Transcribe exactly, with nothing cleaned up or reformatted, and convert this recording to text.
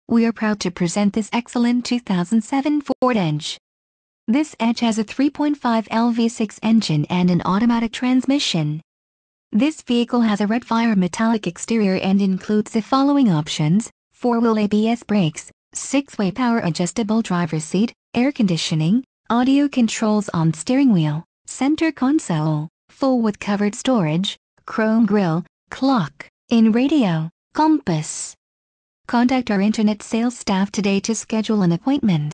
We are proud to present this excellent two thousand seven Ford Edge. This Edge has a three point five liter V six engine and an automatic transmission. This vehicle has a Redfire metallic exterior and includes the following options: four-wheel A B S brakes, six-way power adjustable driver's seat, air conditioning, audio controls on steering wheel, center console, full with covered storage, chrome grille, clock, in radio, compass. Contact our internet sales staff today to schedule an appointment.